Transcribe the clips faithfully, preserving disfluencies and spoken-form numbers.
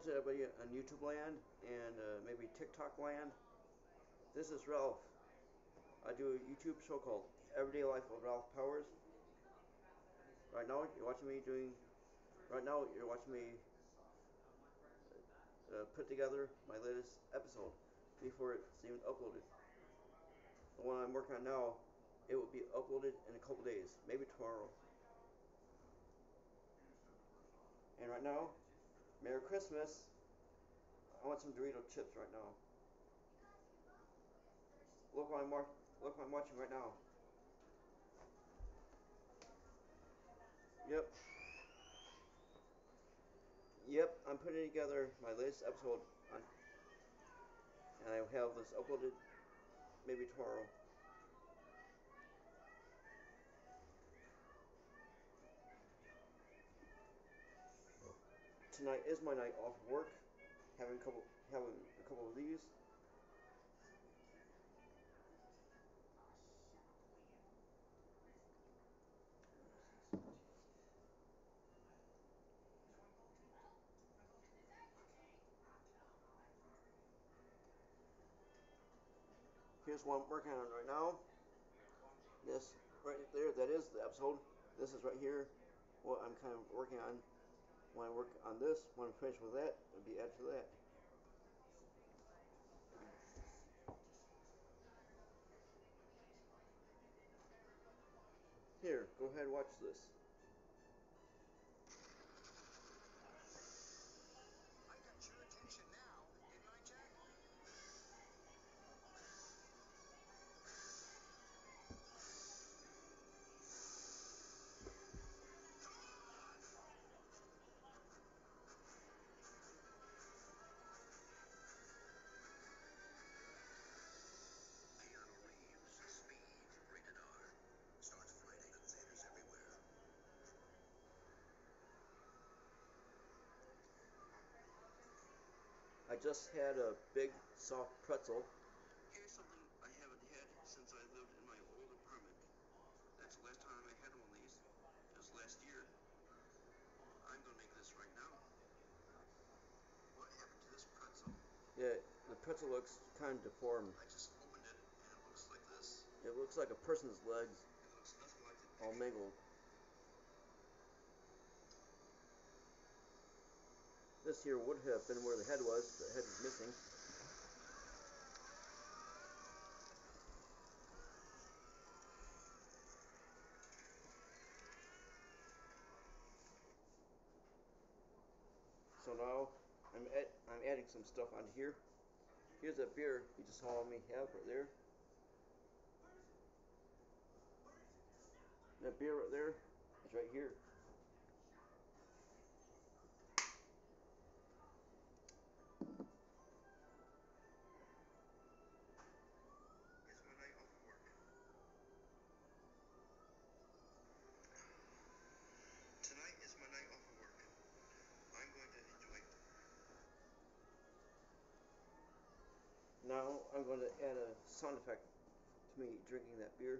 to everybody on YouTube land and uh, maybe TikTok land. This is Ralph. I do a YouTube show called Everyday Life of Ralph Powers. Right now, you're watching me doing. Right now, you're watching me uh, put together my latest episode before it's even uploaded. The one I'm working on now, it will be uploaded in a couple days, maybe tomorrow. And right now, Merry Christmas. I want some Dorito chips right now. Look what I'm look what I'm watching right now. Yep. Yep, I'm putting together my latest episode on, and I have this uploaded maybe tomorrow. Tonight is my night off work. Having a couple, having a couple of these. Here's what I'm working on right now. This right there, that is the episode. This is right here what I'm kind of working on. When I work on this, when I'm finished with that, it'll be after that. Here, go ahead and watch this. I got your attention now, didn't I, Jack? Keanu Reeves, Speed, rated R. Starts Friday in theaters everywhere. I just had a big soft pretzel. Here's something I haven't had since I lived in my old apartment. That's the last time I had one of these. It was last year. I'm gonna make this right now. What happened to this pretzel? Yeah, the pretzel looks kind of deformed. I just opened it and it looks like this. It looks like a person's legs, It looks nothing like the all picture. mangled. This here would have been where the head was. The head is missing. So now I'm add, I'm adding some stuff on here. Here's that beer you just saw me have right there. That beer right there is right here. It's my night off of work. Tonight is my night off of work. I'm going to enjoy it. Now I'm going to add a sound effect to me drinking that beer.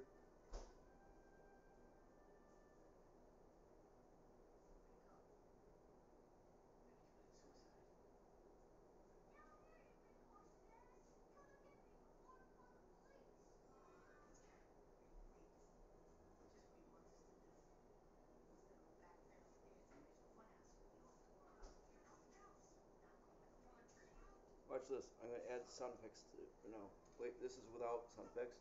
Watch this. I'm going to add sound effects to it. No, wait, this is without sound effects.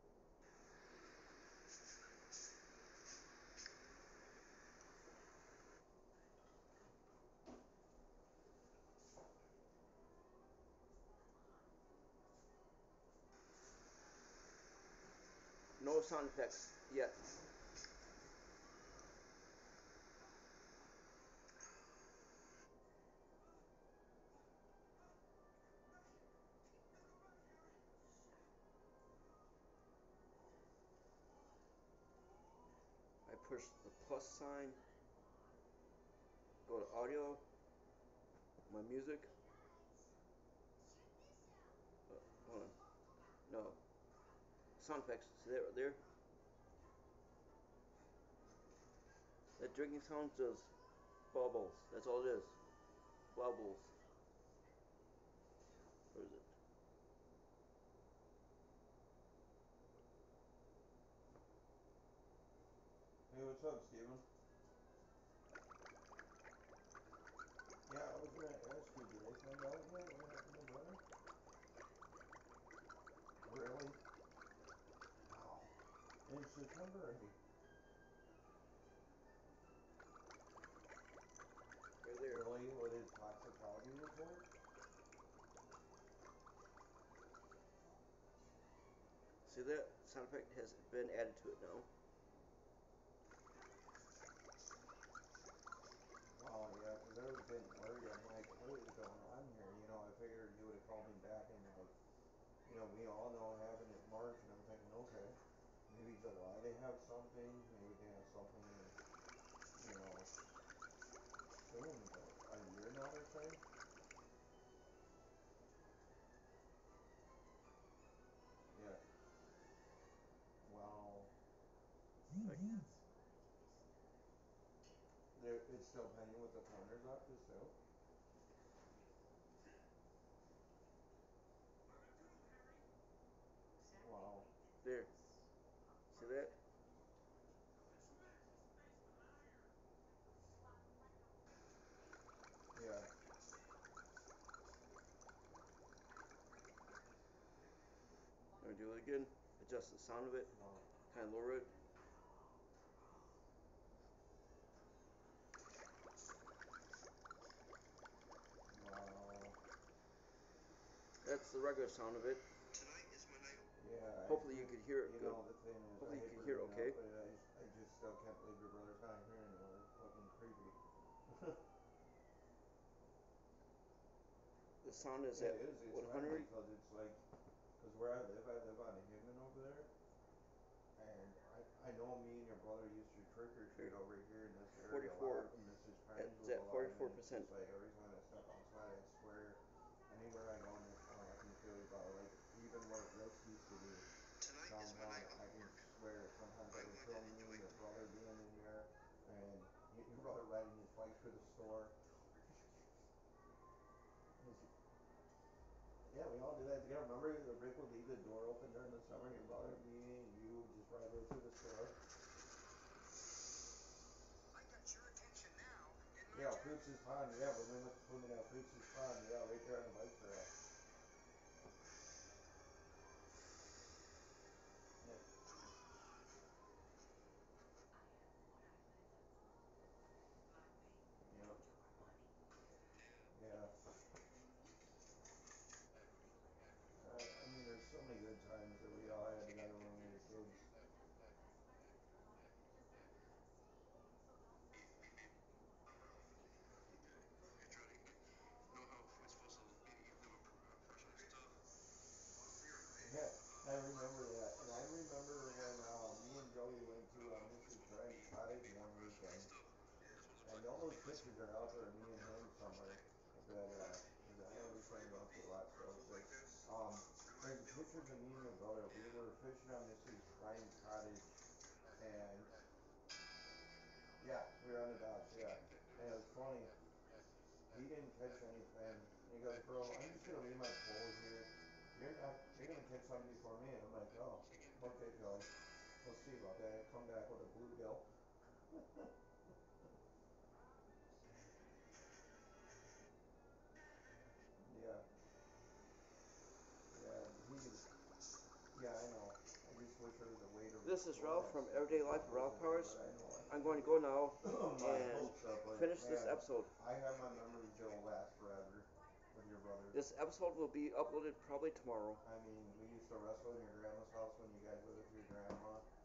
No sound effects yet. I push the plus sign, go to audio, my music. Uh, hold on. No. Sound effects. See that right there? That drinking sound does bubbles. That's all it is. Bubbles. what's up, Steven? Yeah, I was gonna ask you, did they find out yet what happened to your brother? Really? Wow. In September, eh? Right there. Really? What his toxicology report? See that sound effect has been added to it now. Wow, yeah, 'cause I was getting worried. I'm like, what is going on here? You know, I figured you would have called me back and like, you know, we all know it happened in March, and I'm thinking, okay, maybe July they have something, maybe they have something in, you know, soon, but a year now they're saying? Yeah. Wow. Like, There, it's still pending with the coroner's office too? Wow. there. See that? Yeah. I'm gonna do it again. Adjust the sound of it. Wow. Kind of lower it. Wow. That's the regular sound of it. Tonight is my night. Yeah, I Hopefully you think, could hear it you good. know, the thing is, I Hopefully you hate can hear it bringing it okay. up, but I, I just still can't believe your brother's not here anymore. It's fucking creepy. The sound is It at is, it's one funny hundred. because it's like, because where I live, I live on Hickman over there, and I, I know me and your brother used to trick or treat over here in this area a forty-four. lot when Missus Crimes It's was at alive, forty-four and it's percent. just like every time I step outside, I swear, anywhere I go in this town, I can feel your brother. Like even where Rick's used to be Tonight is my downtown, night I off can work. swear sometimes I I can want feel and me enjoy and your it. brother being in here, and y- your brother riding his bike through the store. Yeah, we all do that together. Remember, Rick would leave the door open during the summer. Your brother, me, and you would just ride right through the store. I got your attention now in my Yeah, turn. Fuchs's Pond. Yeah, when we went swimming at Fuchs's Pond. Yeah, right there on the bike trail. Yeah. Yep. Yeah. I, I mean, there's so many good times that we all had together when we were kids. I try to know how we're supposed to live a professional stuff. Yeah, I Uh, remember that. And I remember when uh, me and Joey went know to uh, how we're Missus supposed to Grimes' be cottage be one professional weekend. stuff. That's what And it's all those supposed to be pictures myself. are out there of me and Yeah, him first somewhere. thing. But, uh, 'cause I Yeah, know I'm we afraid turned about up a these lot stuff, girls but, like this. um, Reminds there's me of a pictures of fucking me and your movie. brother. We were fishing on Missus Grimes' cottage, and yeah, we were on the docks, yeah. And it was funny. He didn't catch anything. And he goes, bro, I'm just gonna leave my pole here. You're not, you're gonna catch something before me. And I'm like, oh, okay, Joey. We'll see about that. I come back with a bluegill. Yeah, yeah, he, yeah, I know. I just wish there was a way to This is record Ralph that from stuff, Everyday but Life there of Ralph isn't any, Powers. but I know I I'm can going to go now get my and hopes up, but finish this man, episode. I have my memories that'll last forever with your brother. This episode will be uploaded probably tomorrow. I mean, we used to wrestle in your grandma's house when you guys lived with your grandma.